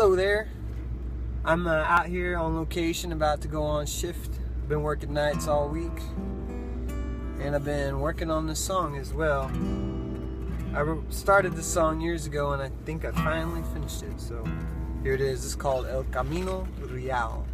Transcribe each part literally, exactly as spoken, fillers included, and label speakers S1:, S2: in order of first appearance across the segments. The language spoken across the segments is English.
S1: Hello there. I'm uh, out here on location about to go on shift. I've been working nights all week, and I've been working on this song as well. I started this song years ago, and I think I finally finished it. So here it is. It's called El Camino Real.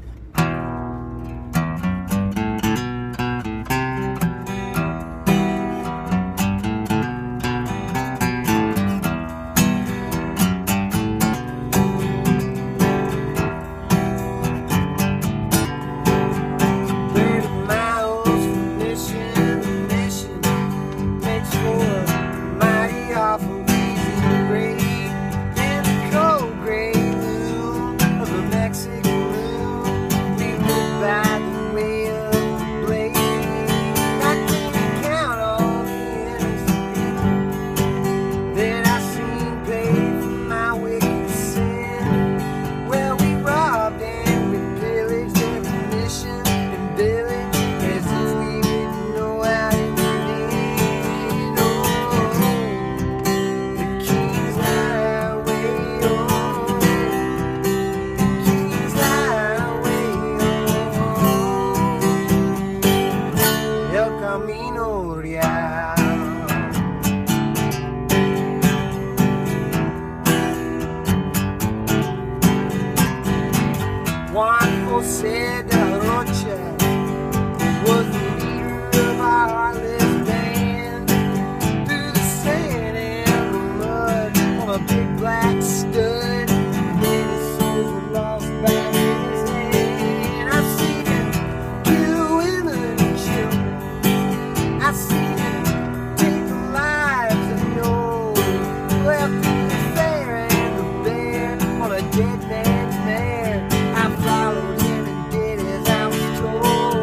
S1: Juan Rocha was the leader of our heartless band. Through the sand and the mud on a big black stud, and his soul lost back in his hand. I've seen him kill women and children. I've seen him take the lives of the old. Left the fair and the bear on a dead man's mare. I followed him and did as I was told.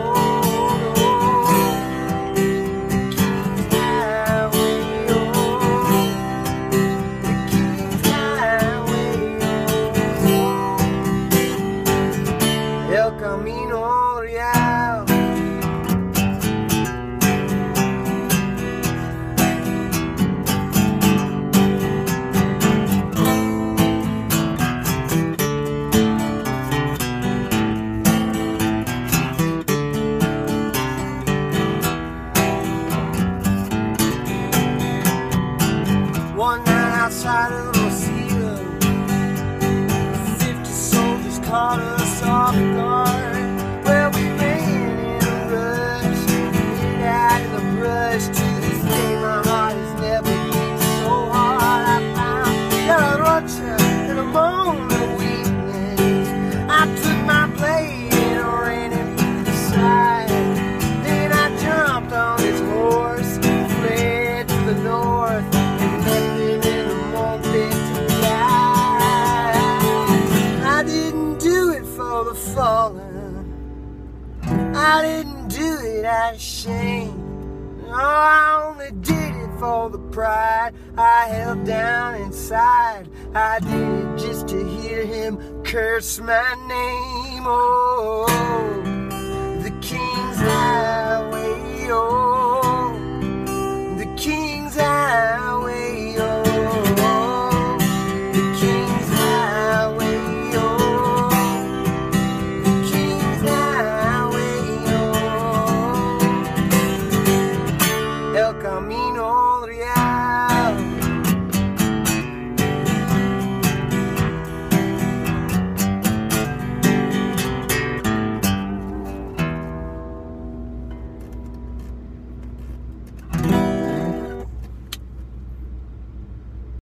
S1: Oh, the King's Highway, oh, the King's Highway, oh, El Camino Real. One night outside of Rosita, fifty soldiers caught us off guard. Well, we ran in a rush, hid out in the brush. To this day, my heart has never beat so hard. I found Rocha in a moment of weakness. I took my blade and ran him through the side. Then I jumped on his horse, fled to the north. I didn't do it for the fallen. I didn't do it out of shame. No, I only did it for the pride I held down inside. I did it just to hear him curse my name. Oh, the King's Highway.